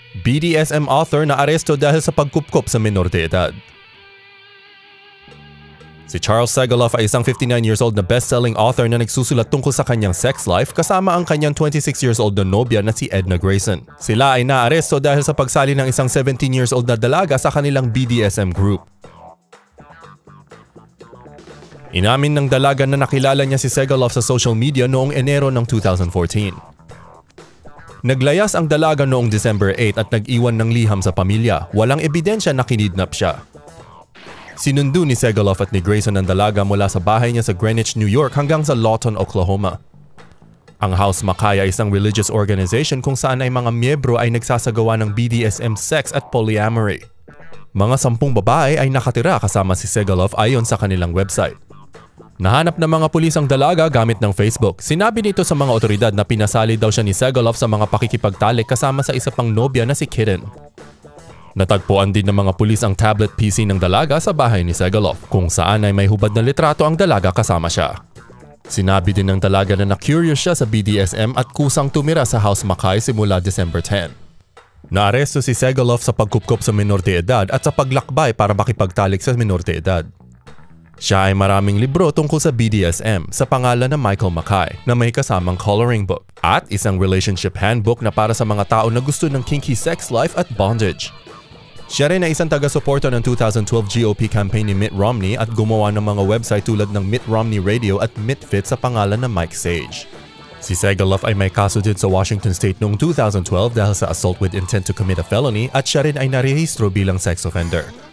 BDSM author na aresto dahil sa pagkupkop sa menor de edad. Si Charles Segaloff ay isang 59 years old na best-selling author na nagsusulat tungkol sa kanyang sex life kasama ang kanyang 26 years old na nobya na si Edna Grayson. Sila ay naaresto dahil sa pagsali ng isang 17 years old na dalaga sa kanilang BDSM group. Inamin ng dalaga na nakilala niya si Segaloff sa social media noong Enero ng 2014. Naglayas ang dalaga noong December 8 at nag-iwan ng liham sa pamilya. Walang ebidensya na kinidnap siya. Sinundo ni Segaloff at ni Grayson ang dalaga mula sa bahay niya sa Greenwich, New York hanggang sa Lawton, Oklahoma. Ang House Makai ay isang religious organization kung saan ay mga miyembro ay nagsasagawa ng BDSM sex at polyamory. Mga 10 babae ay nakatira kasama si Segaloff ayon sa kanilang website. Nahanap ng mga pulis ang dalaga gamit ng Facebook. Sinabi nito sa mga otoridad na pinasali daw siya ni Segaloff sa mga pakikipagtalik kasama sa isa pang nobya na si Kitten. Natagpuan din ng mga pulis ang tablet PC ng dalaga sa bahay ni Segaloff, kung saan ay may hubad na litrato ang dalaga kasama siya. Sinabi din ng dalaga na na-curious siya sa BDSM at kusang tumira sa House Makai simula December 10. Naaresto si Segaloff sa pagkupkop sa menor de edad at sa paglakbay para makipagtalik sa menor de edad. Siya ay maraming libro tungkol sa BDSM sa pangalan na Michael Makai na may kasamang coloring book at isang relationship handbook na para sa mga tao na gusto ng kinky sex life at bondage. Siya rin ay isang taga-suporta ng 2012 GOP campaign ni Mitt Romney at gumawa ng mga website tulad ng Mitt Romney Radio at MittFit sa pangalan na Mike Sage. Si Segaloff ay may kaso din sa Washington State noong 2012 dahil sa assault with intent to commit a felony at siya rin ay narehistro bilang sex offender.